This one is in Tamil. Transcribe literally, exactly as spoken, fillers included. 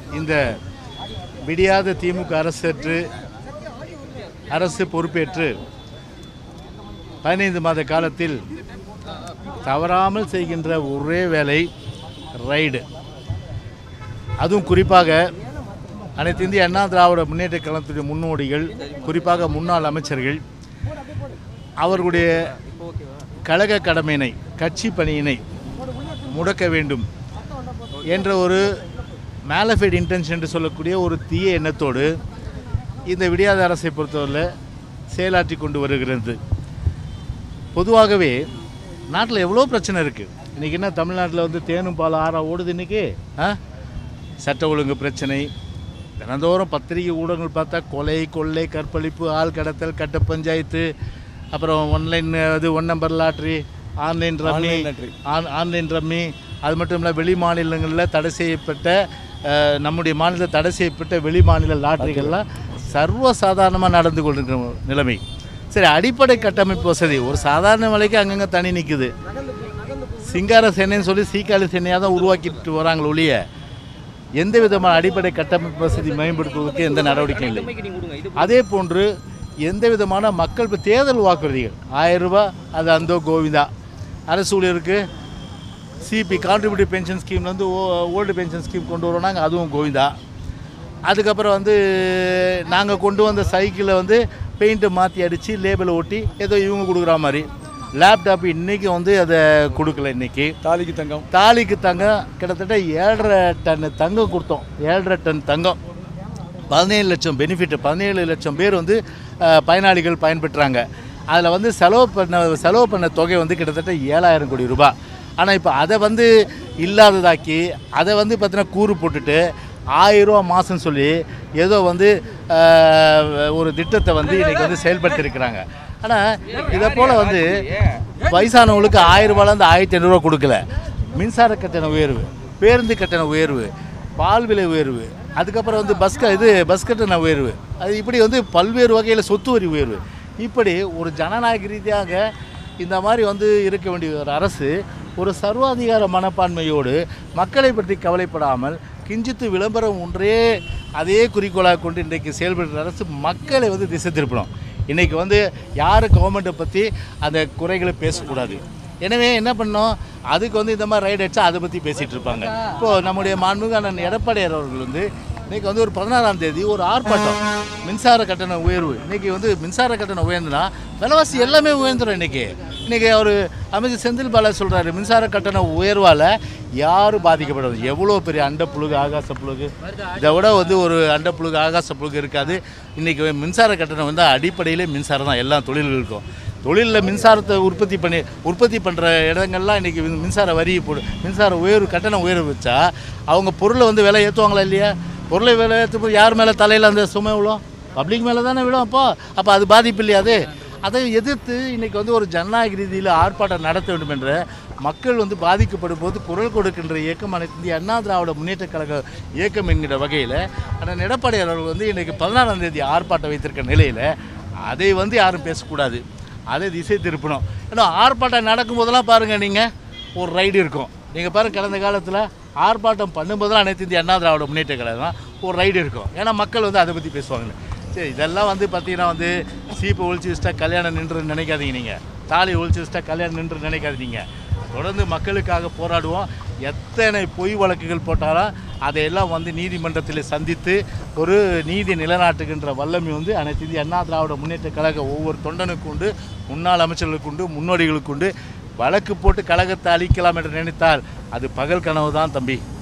இந்த விடியாத திமுக அரசேற்று அரசு பொறுப்பேற்று பதினைந்து மாத காலத்தில் தவறாமல் செய்கின்ற ஒரே வேலை ரைடு. அதுவும் குறிப்பாக அனைத்து இந்திய அண்ணா திராவிட முன்னேற்ற கழகத்துடைய முன்னோடிகள், குறிப்பாக முன்னாள் அமைச்சர்கள் அவர்களுடைய கழக கடமையினை, கட்சி பணியினை முடக்க வேண்டும் என்ற ஒரு மேலஃபைட் இன்டென்ஷன் என்று சொல்லக்கூடிய ஒரு தீய எண்ணத்தோடு இந்த விடியாத அரசை பொறுத்தவரையில் செயலாற்றி கொண்டு வருகிறது. பொதுவாகவே நாட்டில் எவ்வளோ பிரச்சனை இருக்குது. இன்றைக்கி என்ன தமிழ்நாட்டில் வந்து தேனும் பால் ஆறா ஓடுது. இன்றைக்கி ஆ சட்ட ஒழுங்கு பிரச்சனை, தினந்தோறும் பத்திரிகை ஊடகங்கள் பார்த்தா கொலை, கொள்ளை, கற்பழிப்பு, ஆள் கடத்தல், கட்ட பஞ்சாயத்து, அப்புறம் ஒன்லைன் அது one number lottery, online rummy on online rummy அது மட்டும் இல்லை வெளி மாநிலங்களில் தடை செய்யப்பட்ட நம்முடைய மாநிலத்தில் தடை செய்யப்பட்ட வெளி மாநில லாட்ரிகள்லாம் சர்வசாதாரணமாக நடந்து கொண்டிருக்கிற நிலைமை. சரி, அடிப்படை கட்டமைப்பு வசதி ஒரு சாதாரண விலைக்கு அங்கங்கே தனி நிற்குது. சிங்கார சேனைன்னு சொல்லி சீக்காளி சேனையாக தான் உருவாக்கிட்டு வராங்களே ஒழிய எந்த விதமான அடிப்படை கட்டமைப்பு வசதி மேம்படுத்துவதற்கு எந்த நடவடிக்கையும் இல்லை. அதே போன்று எந்த விதமான மக்கள் இப்போ தேர்தல் வாக்குறுதிகள் ஆயிரம் ரூபா அது அந்த கோவிந்தா, அரசு ஊழியருக்கு சிபி கான்ட்ரிபியூட்டிவ் பென்ஷன் ஸ்கீம்லேருந்து ஓ ஓல்டு பென்ஷன் ஸ்கீம் கொண்டு வரோனாங்க, அதுவும் கோவிந்தா. அதுக்கப்புறம் வந்து நாங்கள் கொண்டு வந்த சைக்கிளை வந்து பெயிண்ட்டை மாற்றி அடித்து லேபிளை ஒட்டி ஏதோ இவங்க கொடுக்குற மாதிரி. லேப்டாப் இன்றைக்கி வந்து அதை கொடுக்கல. இன்றைக்கி தாலிக்கு தங்கம் தாலிக்கு தங்கம் கிட்டத்தட்ட ஏழரை டன் தங்கம் கொடுத்தோம். ஏழரை டன் தங்கம், பதினேழு லட்சம் பெனிஃபிட், பதினேழு லட்சம் பேர் வந்து பயனாளிகள் பயன்பெற்றாங்க. அதில் வந்து செலவு பண்ண செலவு பண்ண தொகை வந்து கிட்டத்தட்ட ஏழாயிரம் கோடி ரூபாய். ஆனால் இப்போ அதை வந்து இல்லாததாக்கி அதை வந்து பார்த்தீங்கன்னா கூறு போட்டுட்டு ஆயிரரூவா மாதம்னு சொல்லி ஏதோ வந்து ஒரு திட்டத்தை வந்து இன்றைக்கி வந்து செயல்படுத்தியிருக்கிறாங்க. ஆனால் இதை போல் வந்து வயசானவங்களுக்கு ஆயிரம் ரூபாயிலேருந்து ஆயிரத்தி ஐநூறுரூவா கொடுக்கல. மின்சார கட்டண உயர்வு, பேருந்து கட்டண உயர்வு, பால் விலை உயர்வு, அதுக்கப்புறம் வந்து பஸ் இது பஸ் கட்டண உயர்வு, அது இப்படி வந்து பல்வேறு வகையில் சொத்து வரி உயர்வு, இப்படி ஒரு ஜனநாயக ரீதியாக இந்த மாதிரி வந்து இருக்க வேண்டிய ஒரு அரசு ஒரு சர்வாதிகார மனப்பான்மையோடு மக்களை பற்றி கவலைப்படாமல் கிஞ்சித்து விளம்பரம் ஒன்றே அதே குறிக்கோளாக கொண்டு இன்றைக்கு செயல்படுற அரசு மக்களை வந்து திசை திருப்பணும். இன்றைக்கி வந்து யார் கவர்மெண்ட்டை பற்றி அந்த குறைகளை பேசக்கூடாது. எனவே என்ன பண்ணோம், அதுக்கு வந்து இந்த மாதிரி ரைட் அடிச்சா அதை பற்றி பேசிகிட்டு இருப்பாங்க. இப்போது நம்முடைய மாண்புமிகு அண்ணன் எடப்பாடியார் அவர்கள் வந்து இன்றைக்கி வந்து ஒரு பதினாறாம் தேதி ஒரு ஆர்ப்பாட்டம், மின்சார கட்டண உயர்வு. இன்றைக்கி வந்து மின்சார கட்டணம் உயர்ந்துன்னா விலைவாசி எல்லாமே உயர்ந்துடும். இன்றைக்கி இன்றைக்கி அவர் அமைச்சர் செந்தில் பாலாஜி சொல்கிறாரு, மின்சார கட்டண உயர்வால் யாரும் பாதிக்கப்படுறது. எவ்வளோ பெரிய அண்டப்புழுகு ஆகாச புழுகு, இதை விட வந்து ஒரு அண்டப்புழுகு ஆகாச புழுகு இருக்காது. இன்றைக்கி மின்சார கட்டணம் வந்து அடிப்படையிலே மின்சாரம் தான் எல்லா தொழில்களுக்கும். தொழிலில் மின்சாரத்தை உற்பத்தி பண்ணி உற்பத்தி பண்ணுற இடங்கள்லாம் இன்றைக்கி மின்சார வரி போடு மின்சார உயர்வு கட்டணம் உயர்வு வச்சா அவங்க பொருளை வந்து விலை ஏற்றுவாங்களா இல்லையா? பொருளை விலை ஏற்றும்போது யார் மேலே தலையில் அந்த சுமை விழும்? பப்ளிக் மேலே தானே விழும். அப்போ அப்போ அது பாதிப்பு இல்லையா? அது அதை எதிர்த்து இன்றைக்கி வந்து ஒரு ஜனநாயக ரீதியில் ஆர்ப்பாட்டம் நடத்த வேண்டும் என்ற மக்கள் வந்து பாதிக்கப்படும் போது குரல் கொடுக்கின்ற இயக்கம் அனைத்து இந்திய அண்ணா திராவிட முன்னேற்ற கழக இயக்கம் என்கிற வகையில் அண்ணன் எடப்பாடியார் அவர்கள் வந்து இன்றைக்கி பதினாறாம் தேதி ஆர்ப்பாட்டம் வைத்திருக்க நிலையில் அதை வந்து யாரும் பேசக்கூடாது, அதை திசை திருப்பணும். ஏன்னா ஆர்ப்பாட்டம் நடக்கும்போதெல்லாம் பாருங்கள், நீங்கள் ஒரு ரைடு இருக்கும். நீங்கள் பாருங்கள், கடந்த காலத்தில் ஆர்ப்பாட்டம் பண்ணும்போதெல்லாம் அனைத்து இந்திய அண்ணா திராவிட முன்னேற்ற கழகம் ஒரு ரைடு இருக்கும். ஏன்னா மக்கள் வந்து அதை பற்றி பேசுவாங்க. சரி, இதெல்லாம் வந்து பார்த்தீங்கன்னா வந்து சீப்பை ஒழிச்சு வச்சுட்டா கல்யாணம் நின்று நினைக்காதீங்க. நீங்கள் தாலி ஒழிச்சு வச்சுட்டா கல்யாணம் நின்று நினைக்காதீங்க. தொடர்ந்து மக்களுக்காக போராடுவோம். எத்தனை பொய் வழக்குகள் போட்டாலும் அதையெல்லாம் வந்து நீதிமன்றத்தில் சந்தித்து ஒரு நீதி நிலைநாட்டுகின்ற வல்லமை வந்து அனைத்து இந்திய அண்ணா திராவிட முன்னேற்ற கழக ஒவ்வொரு தொண்டனுக்கு உண்டு, முன்னாள் அமைச்சர்களுக்கு உண்டு, முன்னோடிகளுக்கு உண்டு. வழக்கு போட்டு கழகத்தை அழிக்கலாம் என்று நினைத்தால் அது பகல் கனவு தான் தம்பி.